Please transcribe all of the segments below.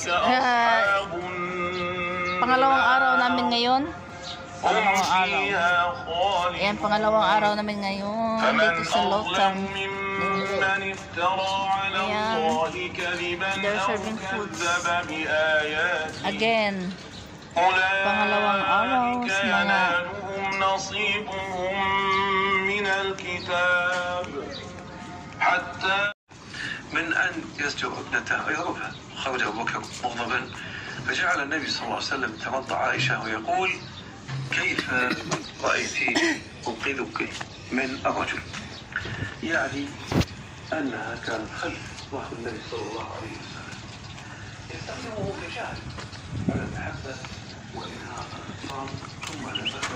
guys, pangalawang araw namin ngayon. Pangalawang araw. Ayan, pangalawang araw namin ngayon dito sa Lotan. Ayan, they're serving foods. Again, pangalawang araw sa mga من أن يزجر ابنته ويضربها. خرج أبو بكر مغضبا فجعل النبي صلى الله عليه وسلم ترضع عائشة ويقول كيف رأيت أنقذك من الرجل، يعني أنها كانت خلف ظهر النبي صلى الله عليه وسلم يستخدمه كشاهد على المحبة وإنهاء الخصام ثم نفذت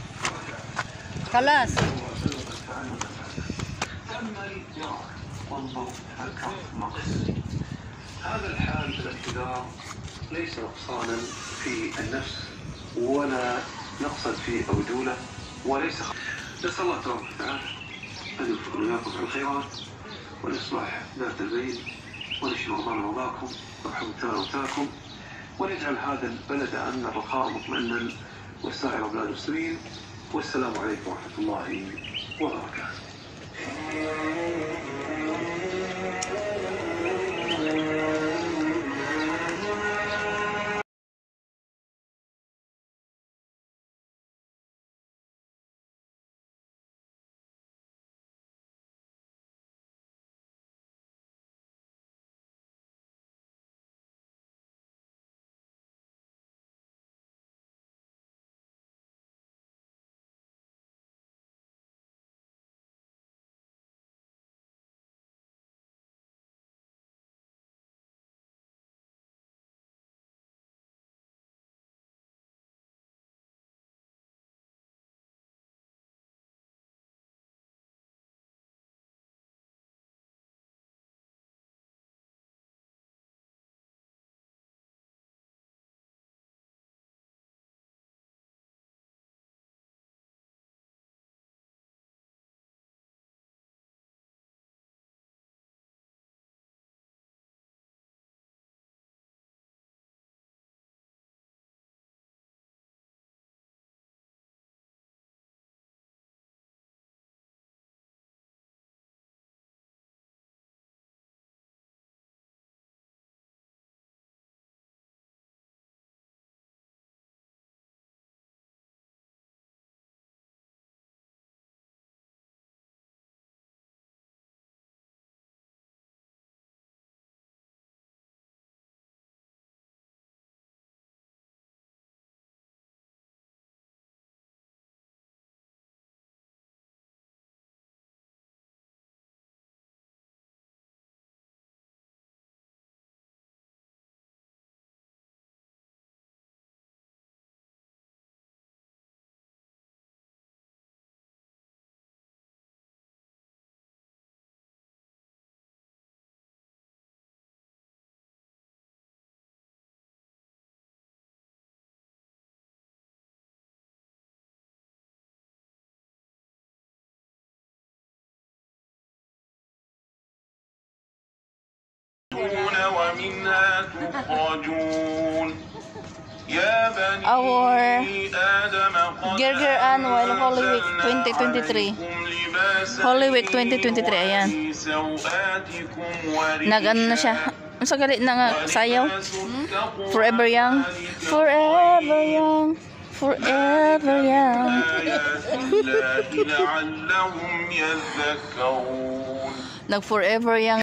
خلاص. وانظر نقص. هذا الحال الاعتذار ليس نقصانا في النفس ولا نقصا في الرجولة وليس نسأل الله تبارك وتعالى أن يوفقنا وإياكم على الخيرات ونصلح ذات البين ونشفي مرضانا ومرضاكم ويرحم موتاكم ونجعل هذا البلد أمنا رخاء مطمئنا وسائر بلاد المسلمين. والسلام عليكم ورحمة الله وبركاته. ومنها تخرجون يا بني آدم Girger Annual Holy Week 2023. Holy Week 2023, ayan. Nag-ano na siya. Ang sagali na nga, sayaw. Forever young. Forever young. Forever young. Nag-forever young.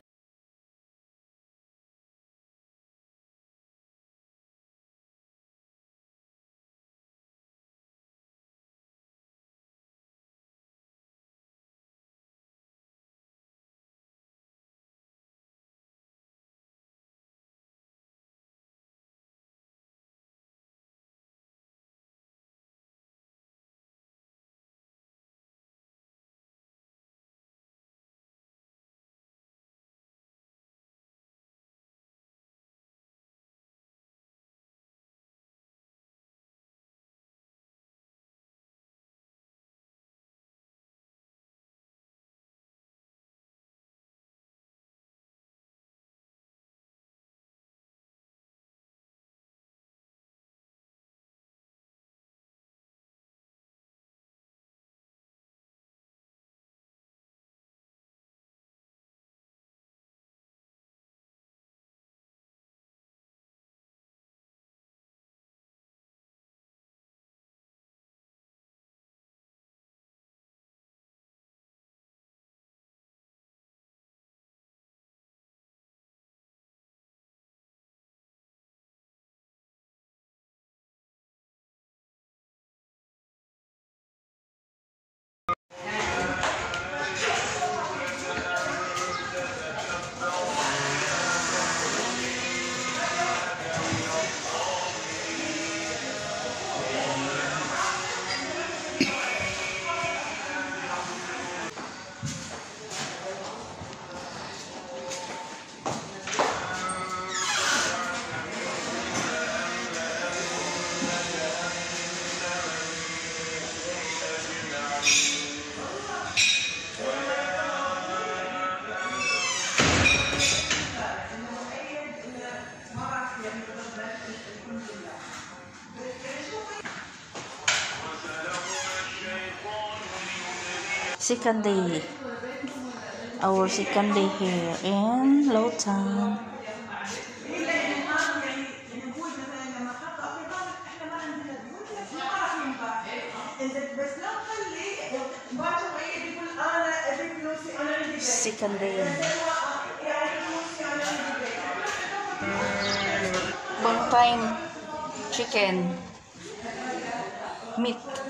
Second day. Our second day here in Lowtown. Second day. Long time chicken meat.